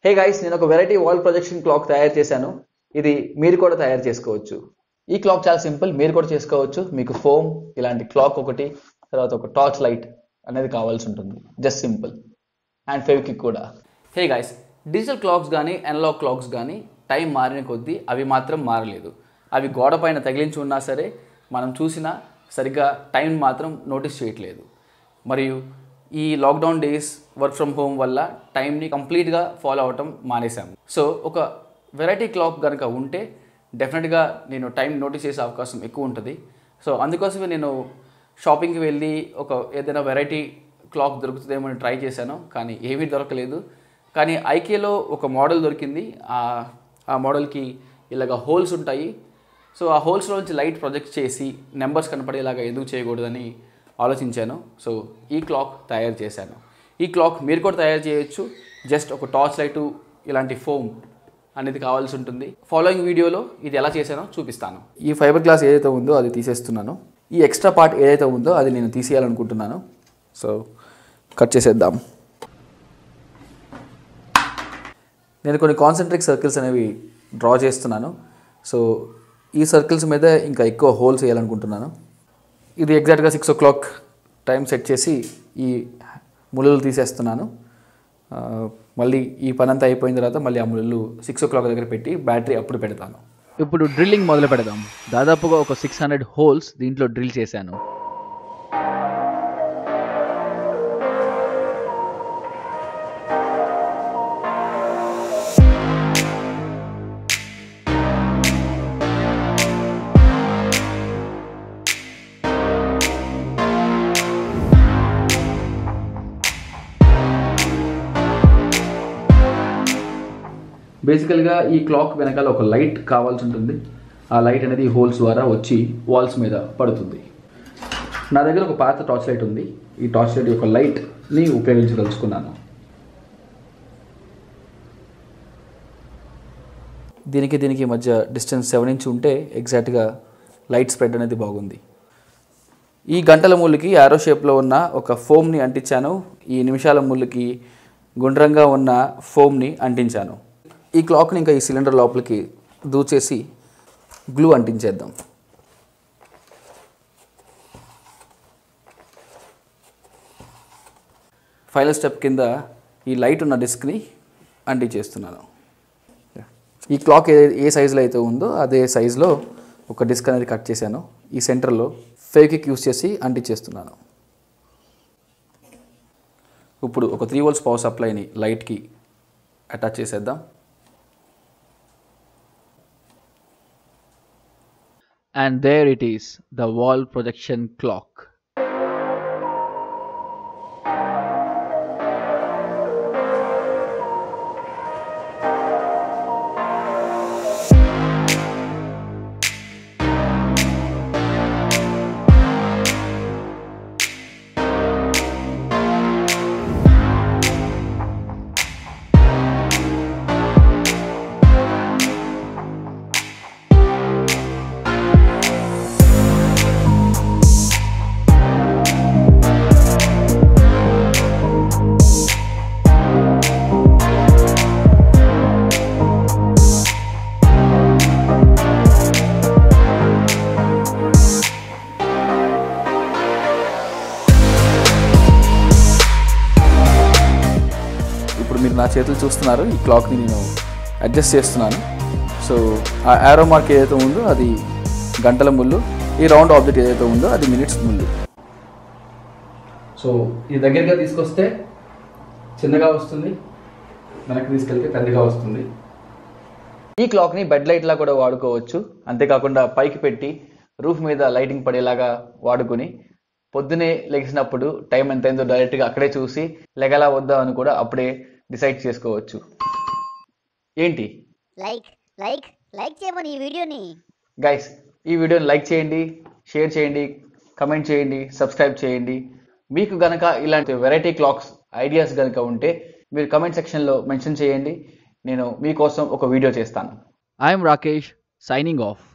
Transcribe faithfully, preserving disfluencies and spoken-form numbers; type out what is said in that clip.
Hey guys, నేను ఒక variety wall projection clock తయారు చేశాను. ఇది మీరు కూడా తయారు చేసుకోవచ్చు. ఈ క్లాక్ చాలా సింపుల్, మీరు కూడా చేసుకోవచ్చు. మీకు ఫోమ్ ఇలాంటి క్లాక్ ఒకటి, తర్వాత ఒక టార్చ్ లైట్ అనేది కావాల్సి ఉంటుంది. జస్ట్ సింపుల్ అండ్ ఫెవిక్విక్ కూడా. హే గైస్, డిజిటల్ క్లాక్స్ కానీ అనలాగ్ క్లాక్స్ కానీ టైం మారిన కొద్దీ అవి మాత్రం మారలేదు. అవి గోడ పైన తగిలించి ఉన్నా సరే మనం చూసినా సరిగ్గా టైం మాత్రం నోటీస్ చేయట్లేదు. మరియు ఈ lockdown days work from home వల్ల టైంని కంప్లీట్గా ఫాలో అవటం మానేశాము. సో ఒక వెరైటీ క్లాక్ కనుక ఉంటే డెఫినెట్గా నేను టైం నోటీస్ చేసే అవకాశం ఎక్కువ ఉంటుంది. సో అందుకోసమే నేను షాపింగ్కి వెళ్ళి ఒక ఏదైనా వెరైటీ క్లాక్ దొరుకుతుందేమో అని ట్రై చేశాను, కానీ ఏమీ దొరకలేదు. కానీ ఐకియాలో ఒక మోడల్ దొరికింది. ఆ మోడల్కి ఇలాగ హోల్స్ ఉంటాయి. సో ఆ హోల్స్లో నుంచి లైట్ ప్రొజెక్ట్ చేసి నెంబర్స్ కనపడేలాగా ఎందుకు చేయకూడదని ఆలోచించాను. సో ఈ క్లాక్ తయారు చేశాను. ఈ క్లాక్ మీరు కూడా తయారు చేయొచ్చు. జస్ట్ ఒక టార్చ్ లైటు ఇలాంటి ఫోమ్ అనేది కావాల్సి ఉంటుంది. ఫాలోయింగ్ వీడియోలో ఇది ఎలా చేశానో చూపిస్తాను. ఈ ఫైబర్ గ్లాస్ ఏదైతే ఉందో అది తీసేస్తున్నాను. ఈ ఎక్స్ట్రా పార్ట్ ఏదైతే ఉందో అది నేను తీసేయాలనుకుంటున్నాను. సో కట్ చేసేద్దాం. నేను కొన్ని కాన్సెంట్రిక్ సర్కిల్స్ అనేవి డ్రా చేస్తున్నాను. సో ఈ సర్కిల్స్ మీద ఇంకా ఎక్కువ హోల్స్ వేయాలనుకుంటున్నాను. ఇది ఎగ్జాక్ట్గా six o'clock time set చేసి ఈ ముళ్ళు తీసేస్తున్నాను. మళ్ళీ ఈ పని అంతా అయిపోయిన తర్వాత మళ్ళీ ఆ ముళ్ళు సిక్స్ ఓ క్లాక్ దగ్గర పెట్టి బ్యాటరీ అప్పుడు పెడతాను. ఇప్పుడు డ్రిల్లింగ్ మొదలు పెడదాం. దాదాపుగా ఒక సిక్స్ హండ్రెడ్ హోల్స్ దీంట్లో డ్రిల్ చేశాను. బేసికల్గా ఈ క్లాక్ వెనకాల ఒక లైట్ కావాల్సి ఉంటుంది. ఆ లైట్ అనేది హోల్స్ ద్వారా వచ్చి వాల్స్ మీద పడుతుంది. నా దగ్గర ఒక పాత టార్చ్ లైట్ ఉంది. ఈ టార్చ్ లైట్ యొక్క లైట్ని ఉపయోగించదలుచుకున్నాను. దీనికి దీనికి మధ్య డిస్టెన్స్ సెవెన్ ఇంచ్ ఉంటే ఎగ్జాక్ట్గా లైట్ స్ప్రెడ్ అనేది బాగుంది. ఈ గంటల ముళ్ళుకి యారో షేప్లో ఉన్న ఒక ఫోమ్ని అంటించాను. ఈ నిమిషాల ముళ్ళుకి గుండ్రంగా ఉన్న ఫోమ్ని అంటించాను. ఈ క్లాక్ని ఇంకా ఈ సిలిండర్ లోపలికి దూచేసి గ్లూ అంటించేద్దాం. ఫైనల్ స్టెప్ కింద ఈ లైట్ ఉన్న డిస్క్ని అంటించేస్తున్నాను. ఈ క్లాక్ ఏ ఏ సైజులో అయితే ఉందో అదే సైజులో ఒక డిస్క్ అనేది కట్ చేశాను. ఈ సెంటర్లో ఫెవిక్విక్ యూస్ చేసి అంటించేస్తున్నాను. ఇప్పుడు ఒక త్రీ వోల్ట్స్ పవర్ సప్లైని లైట్కి అటాచ్ చేసేద్దాం. And there it is, the wall projection clock. మీరు నా చేతులు చూస్తున్నారు. ఈ క్లాక్ని నేను అడ్జస్ట్ చేస్తున్నాను. సో ఆ యారో మార్క్ ఏదైతే ఉందో అది గంటల ముళ్ళు, ఈ రౌండ్ ఆబ్జెక్ట్ ఏదైతే ఉందో అది మినిట్స్ ముళ్ళు. సో ఈ దగ్గరగా తీసుకొస్తే చిన్నగా వస్తుంది, వెనక్కి తీసుకెళ్తే పెద్దగా వస్తుంది. ఈ క్లాక్ని బెడ్ లైట్లా కూడా వాడుకోవచ్చు. అంతేకాకుండా పైకి పెట్టి రూఫ్ మీద లైటింగ్ పడేలాగా వాడుకుని పొద్దునే లెగిసినప్పుడు టైం ఎంతైందో డైరెక్ట్గా అక్కడే చూసి లెగలా వద్దా అని కూడా అప్పుడే డిసైడ్ చేసుకోవచ్చు. ఏంటి లైక్ లైక్ లైక్ చేయమని ఈ వీడియోని గైస్, ఈ వీడియోని లైక్ చేయండి, షేర్ చేయండి, కమెంట్ చేయండి, సబ్స్క్రైబ్ చేయండి. మీకు గనక ఇలాంటి వెరైటీ క్లాక్స్ ఐడియాస్ గనక ఉంటే మీరు కమెంట్ సెక్షన్లో మెన్షన్ చేయండి. నేను మీకోసం ఒక వీడియో చేస్తాను. I am Rakesh, signing off.